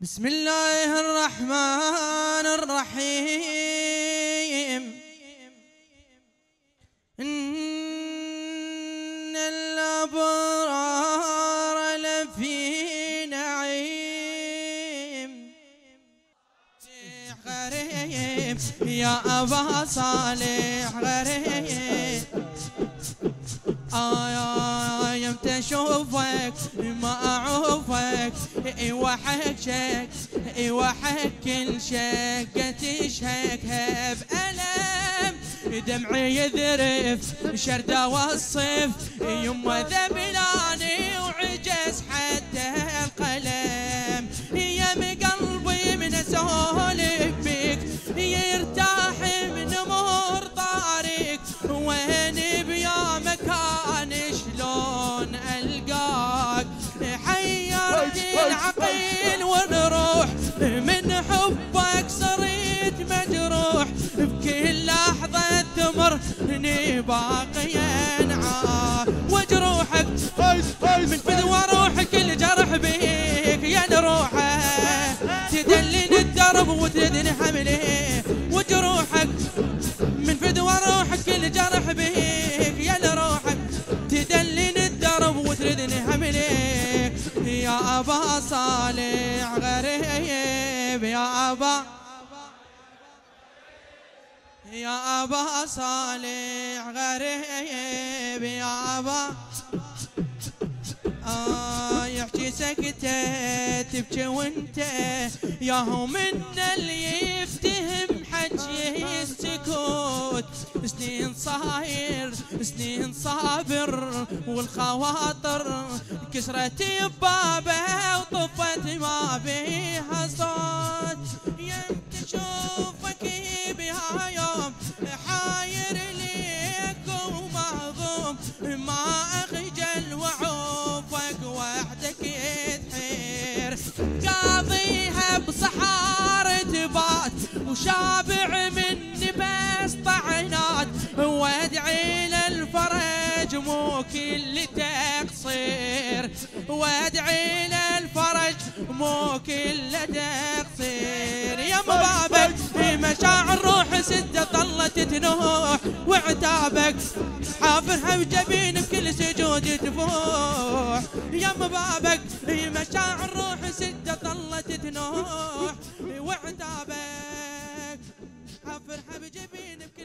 بسم الله الرحمن الرحيم. إن الأبرار لفي نعيم غريب يا أبا صالح غريب. يمتى اشوفك ما اعوفك وحكشك وحك كل شقة تشهك هب ألم دمعي يذرف شردة والصيف يما ذبلاني وعجز حتى القلم. يم قلبي من اسولف بك يرتاح من امور طارق وين بيا مكان شلون القاك. حيرتني العقيل والروح من حبك صرت مجروح بكل لحظة تمرني باقي انعى وجروحك من فدوى روحك الجرح بيك يا نروحه تدلن الدرب وتدني حمله وجروحك من فدوى روحك الجرح بيك يا نروحك تدلن الدرب وتردني حملك. يا أبا صالح غريب يا أبا صالح غريب يا أبا يحكي سكتة تبكي وانت ياهو من اللي يفتهم حجي السكوت. سنين صاير سنين صابر والخواطر كسرت ببابه وطفت ما بيها صوت. يمكن اشوفك بها يوم حاير ليك ومهضوم ما اخجل وعوفك وحدك تحير. قاضيها بصحار تبات وشابع مني بس طعنات وادعي للفرج مو كل تقصير وادعي للفرج مو كل تقصير. يا مبابك مشاعر روح سده ظلت تنوح وعتابك حافرها بجبين بكل سجود تفوح. يا مبابك مشاعر روح سده ظلت تنوح وعتابك حافرها بجبين بكل